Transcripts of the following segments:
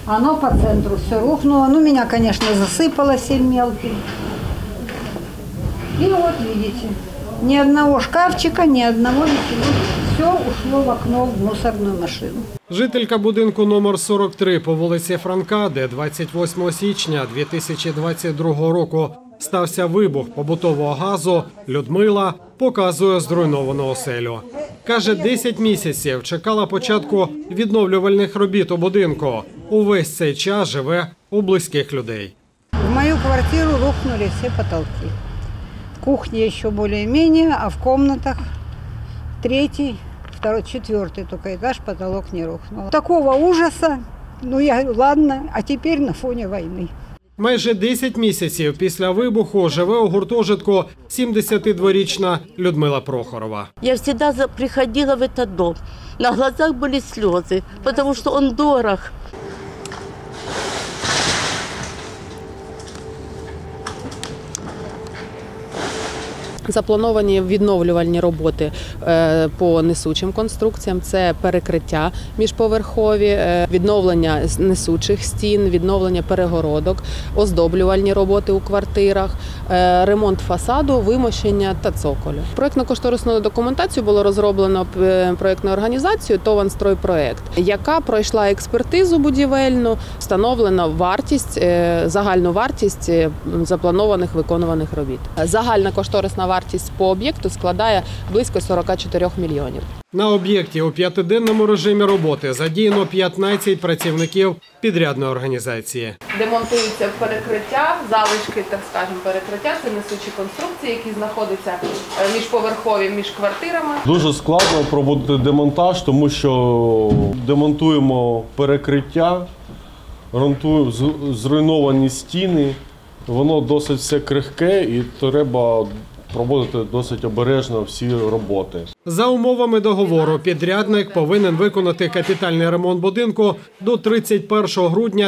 Оно по центру все рухнуло. Ну, меня, конечно, засыпало сильно мелким. И вот, видите, ни одного шкафчика, ни одного ничего. Все ушло в окно в мусорную машину. Жителька будинку номер 43 по вулиці Франка, де 28 січня 2022 року стався вибух побутового газу, Людмила показує зруйновану оселю. Каже, 10 місяців чекала початку відновлювальних робіт у будинку. Увесь цей час живе у близьких людей. В мою квартиру рухнули все потолки. В кухне еще более-менее, а в комнатах третий, второй, четвертый только этаж потолок не рухнул. Такого ужаса, ну я ладно, а теперь на фоне войны. Майже 10 місяців після вибуху живе у гуртожитку 72-річна Людмила Прохорова. Я всегда приходила в этот дом. На глазах были слезы, потому что он дорог. Заплановані відновлювальні роботи по несучим конструкціям – це перекриття міжповерхові, відновлення несучих стін, відновлення перегородок, оздоблювальні роботи у квартирах, ремонт фасаду, вимощення та цоколю. Проєктно-кошторисну документацію було розроблено проєктною організацією «Тованстройпроект», яка пройшла експертизу будівельну, встановлена вартість, загальну вартість запланованих виконуваних робіт. Загальна кошторисна вартість по об'єкту складає близько 44 мільйонів. На об'єкті у 5-денному режимі роботи задіяно 15 працівників підрядної організації. Демонтуються перекриття, залишки, так скажемо, перекриття, це несучі конструкції, які знаходяться міжповерхові між квартирами. Дуже складно проводити демонтаж, тому що демонтуємо перекриття, зруйновані стіни, воно досить все крихке і треба проводити досить обережно всі роботи. За умовами договору, підрядник повинен виконати капітальний ремонт будинку до 31 грудня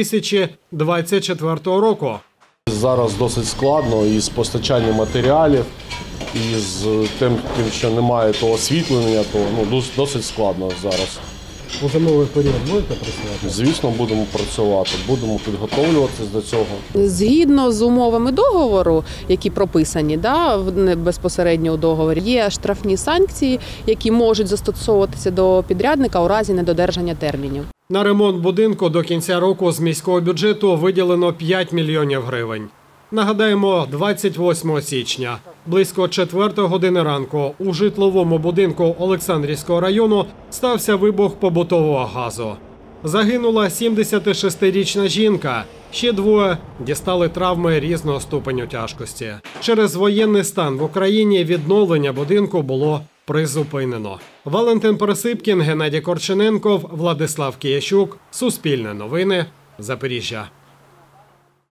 2024 року. Зараз досить складно із постачанням матеріалів, і з тим, що немає того освітлення, то досить складно зараз. У зимовий період будете працювати? Звісно, будемо працювати, будемо підготовлюватися до цього. Згідно з умовами договору, які прописані безпосередньо у договорі, є штрафні санкції, які можуть застосовуватися до підрядника у разі недодержання термінів. На ремонт будинку до кінця року з міського бюджету виділено 5 мільйонів гривень. Нагадаємо, 28 січня, близько 4 години ранку, у житловому будинку Олександрівського району стався вибух побутового газу. Загинула 76-річна жінка, ще двоє дістали травми різного ступеню тяжкості. Через воєнний стан в Україні відновлення будинку було призупинено. Валентин Пересипкін, Геннадій Корчененков, Владислав Киящук. Суспільне новини. Запоріжжя.